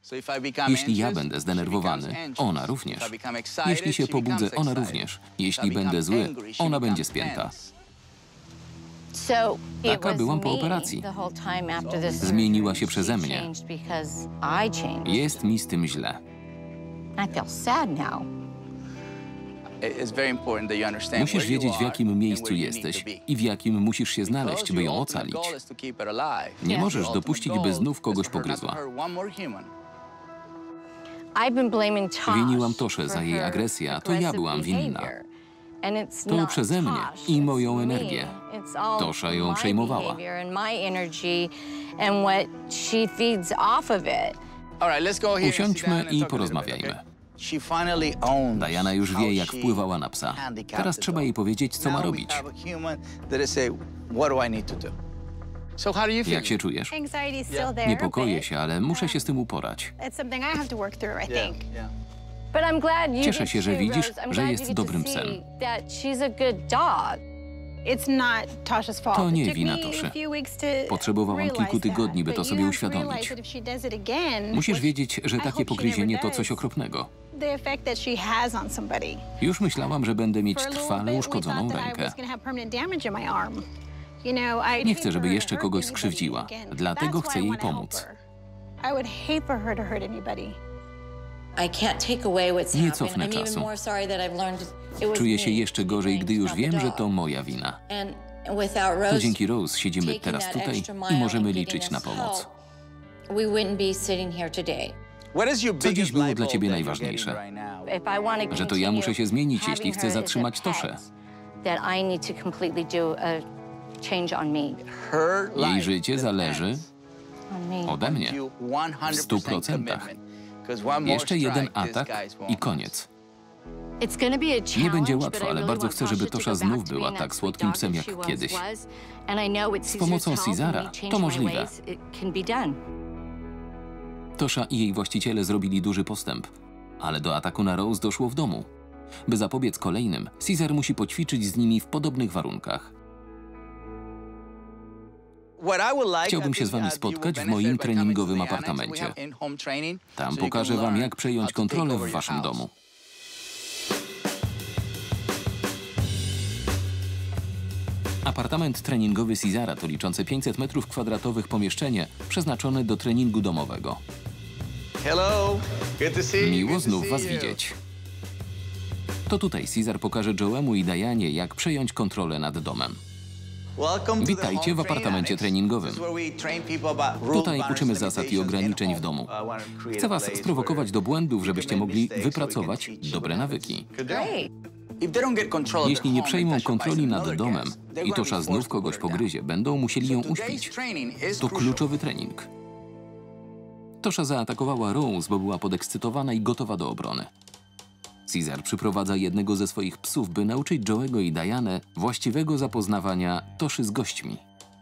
Jeśli ja będę zdenerwowany, ona również. Jeśli się pobudzę, ona również. Jeśli będę zły, ona będzie spięta. Taka byłam po operacji. Zmieniła się przeze mnie. Jest mi z tym źle. Musisz wiedzieć, w jakim miejscu jesteś i w jakim musisz się znaleźć, by ją ocalić. Nie możesz dopuścić, by znów kogoś pogryzła. Winiłam Toszę za jej agresję, a to ja byłam winna. To przeze mnie i moją energię. Tosza ją przejmowała. Usiądźmy i porozmawiajmy. Diana już wie, jak wpływała na psa. Teraz trzeba jej powiedzieć, co ma robić. Jak się czujesz? Niepokoję się, ale muszę się z tym uporać. Cieszę się, że widzisz, że jest dobrym psem. To nie wina Toszy. Potrzebowałam kilku tygodni, by to sobie uświadomić. Musisz wiedzieć, że takie pogryzienie to coś okropnego. Już myślałam, że będę mieć trwale uszkodzoną rękę. Nie chcę, żeby jeszcze kogoś skrzywdziła, dlatego chcę jej pomóc. Nie cofnę czasu. Czuję się jeszcze gorzej, gdy już wiem, że to moja wina. To dzięki Rose siedzimy teraz tutaj i możemy liczyć na pomoc. Co dziś było dla ciebie najważniejsze? Że to ja muszę się zmienić, jeśli chcę zatrzymać Toszę. Jej życie zależy ode mnie w 100%. Jeszcze jeden atak i koniec. Nie będzie łatwo, ale bardzo chcę, żeby Tosza znów była tak słodkim psem jak kiedyś. Z pomocą Caesara to możliwe. Tosza i jej właściciele zrobili duży postęp, ale do ataku na Rose doszło w domu. By zapobiec kolejnym, Caesar musi poćwiczyć z nimi w podobnych warunkach. Chciałbym się z wami spotkać w moim treningowym apartamencie. Tam pokażę wam, jak przejąć kontrolę w waszym domu. Apartament treningowy Caesara to liczące 500 m² pomieszczenie przeznaczone do treningu domowego. Miło znów was widzieć. To tutaj Caesar pokaże Joemu i Dianie, jak przejąć kontrolę nad domem. Witajcie w apartamencie treningowym. Tutaj uczymy zasad i ograniczeń w domu. Chcę was sprowokować do błędów, żebyście mogli wypracować dobre nawyki. Jeśli nie przejmą kontroli nad domem i Tosza znów kogoś pogryzie, będą musieli ją uśpić. To kluczowy trening. Tosza zaatakowała Rose, bo była podekscytowana i gotowa do obrony. Caesar przyprowadza jednego ze swoich psów, by nauczyć Joego i Dianę właściwego zapoznawania Toszy z gośćmi.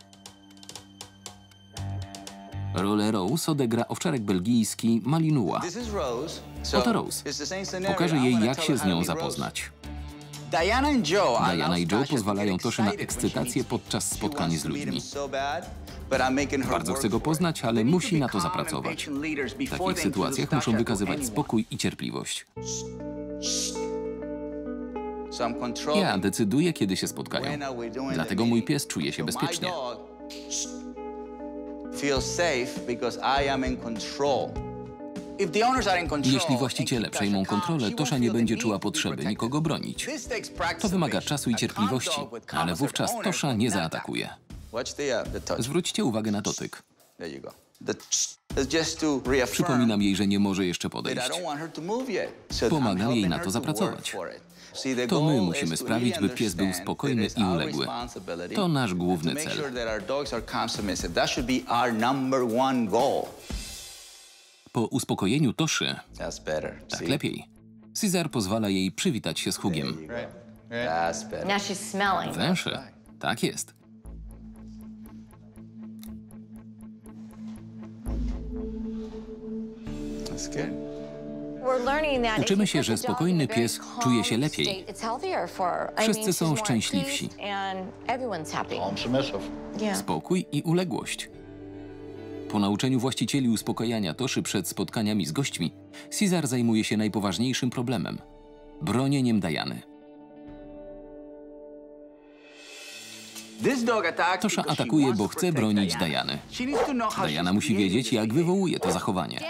Rolę Rose odegra owczarek belgijski Malinois. Oto Rose. Pokażę jej, jak się z nią zapoznać. Diana i Joe pozwalają Toszy na ekscytację podczas spotkań z ludźmi. Bardzo chcę go poznać, ale musi na to zapracować. W takich sytuacjach muszą wykazywać spokój i cierpliwość. Ja decyduję, kiedy się spotkają. Dlatego mój pies czuje się bezpiecznie. Jeśli właściciele przejmą kontrolę, Tosza nie będzie czuła potrzeby nikogo bronić. To wymaga czasu i cierpliwości, ale wówczas Tosza nie zaatakuje. Zwróćcie uwagę na dotyk. Przypominam jej, że nie może jeszcze podejść. Pomagam jej na to zapracować. To my musimy sprawić, by pies był spokojny i uległy. To nasz główny cel. Po uspokojeniu Toszy, tak lepiej, Caesar pozwala jej przywitać się z Hugiem. Węsze, tak jest. Uczymy się, że spokojny pies czuje się lepiej. Wszyscy są szczęśliwsi. Spokój i uległość. Po nauczeniu właścicieli uspokajania Toszy przed spotkaniami z gośćmi, Caesar zajmuje się najpoważniejszym problemem – bronieniem Diany. Tosza atakuje, bo chce bronić Diany. Diana musi wiedzieć, jak wywołuje to zachowanie.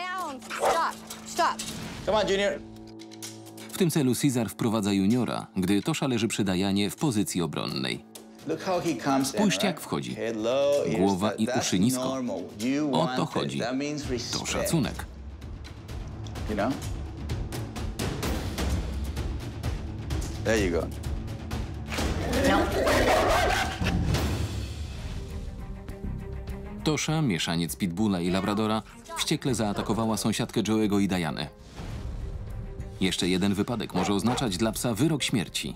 W tym celu Caesar wprowadza juniora, gdy Tosza leży przy Dianie w pozycji obronnej. Spójrzcie, jak wchodzi. Głowa i uszy nisko. O to chodzi. To szacunek. Tosza, mieszaniec pitbulla i labradora, wściekle zaatakowała sąsiadkę Joe'ego i Diany. Jeszcze jeden wypadek może oznaczać dla psa wyrok śmierci.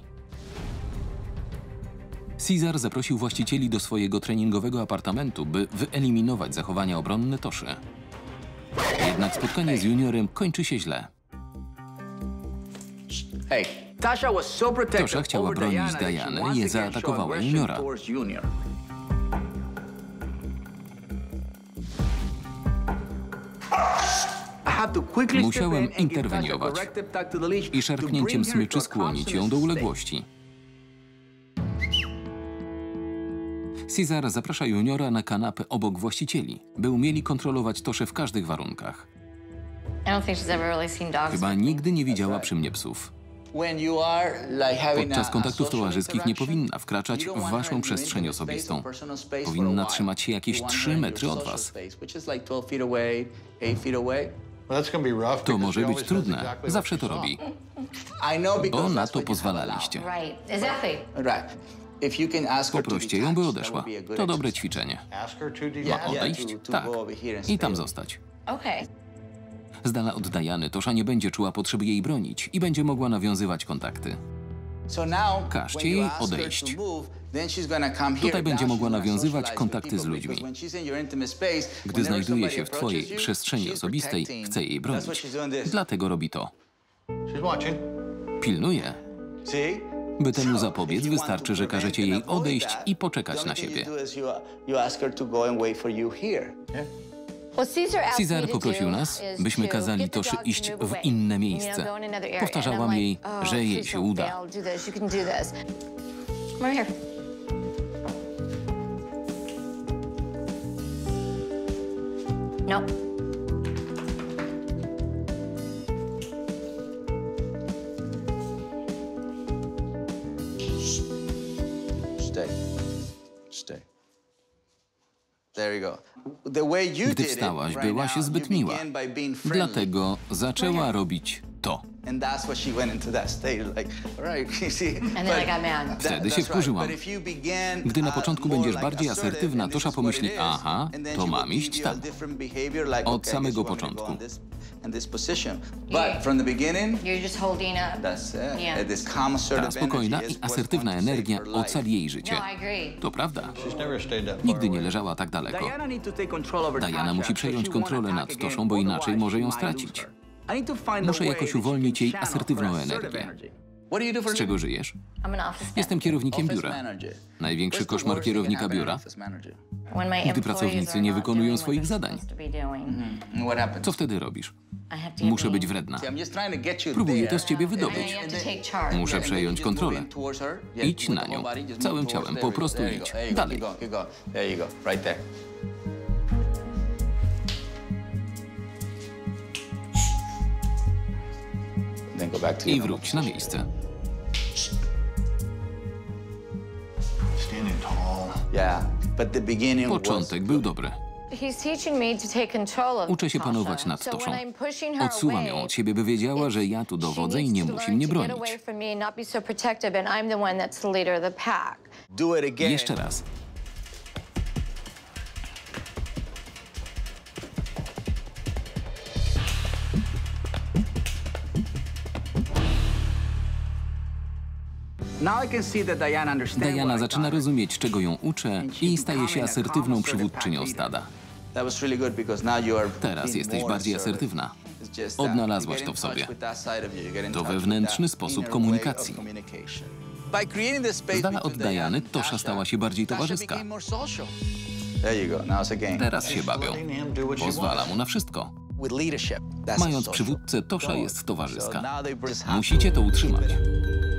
Caesar zaprosił właścicieli do swojego treningowego apartamentu, by wyeliminować zachowania obronne Toszy. Jednak spotkanie z juniorem kończy się źle. Tosza chciała bronić Dianę i zaatakowała juniora. Musiałem interweniować i szarpnięciem smyczy skłonić ją do uległości. Caesar zaprasza juniora na kanapę obok właścicieli, by umieli kontrolować Toszę w każdych warunkach. Chyba nigdy nie widziała przy mnie psów. Podczas kontaktów towarzyskich nie powinna wkraczać w waszą przestrzeń osobistą. Powinna trzymać się jakieś 3 metry od was. To może być trudne. Zawsze to robi. Bo na to pozwalaliście. Poproście ją, by odeszła. To dobre ćwiczenie. Ma odejść? Tak. I tam zostać. Z dala od Diany Tosza nie będzie czuła potrzeby jej bronić i będzie mogła nawiązywać kontakty. Każcie jej odejść. Tutaj będzie mogła nawiązywać kontakty z ludźmi. Gdy znajduje się w twojej przestrzeni osobistej, chce jej bronić. Dlatego robi to. Pilnuje. By temu zapobiec, wystarczy, że każecie jej odejść i poczekać na siebie. Caesar poprosił nas, byśmy kazali Toszy iść w inne miejsce. Powtarzałam jej, że jej się uda. No. Gdy wstałaś, byłaś zbyt miła. Dlatego zaczęła robić to. Wtedy się wkurzyłam. Gdy na początku będziesz bardziej asertywna, Tosza pomyśli, aha, to mam iść tak. Od samego początku. Ta spokojna i asertywna energia ocali jej życie. To prawda. Nigdy nie leżała tak daleko. Diana musi przejąć kontrolę nad Toszą, bo inaczej może ją stracić. Muszę jakoś uwolnić jej asertywną energię. Z czego żyjesz? Jestem kierownikiem biura. Największy koszmar kierownika biura? Gdy pracownicy nie wykonują swoich zadań. Co wtedy robisz? Muszę być wredna. Próbuję to z ciebie wydobyć. Muszę przejąć kontrolę. Idź na nią. Całym ciałem. Po prostu idź. Dalej. I wróć na miejsce. Początek był dobry. Uczę się panować nad Toszą. Odsuwam ją od siebie, by wiedziała, że ja tu dowodzę i nie musi mnie bronić. Jeszcze raz. Diana zaczyna rozumieć, czego ją uczę i staje się asertywną przywódczynią stada. Teraz jesteś bardziej asertywna. Odnalazłaś to w sobie. To wewnętrzny sposób komunikacji. Z dala od Diany Tosza stała się bardziej towarzyska. Teraz się bawią. Pozwala mu na wszystko. Mając przywódcę, tosza jest towarzyska. Musicie to utrzymać.